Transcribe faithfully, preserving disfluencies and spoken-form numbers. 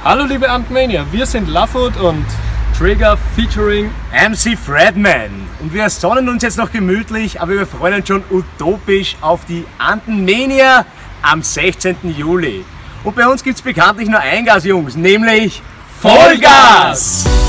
Hallo liebe ANTNmania, wir sind Lovewood und Trigger featuring M C Fredman. Und wir sonnen uns jetzt noch gemütlich, aber wir freuen uns schon utopisch auf die ANTNmania am sechzehnten Juli. Und bei uns gibt es bekanntlich nur ein Gas, Jungs, nämlich Vollgas!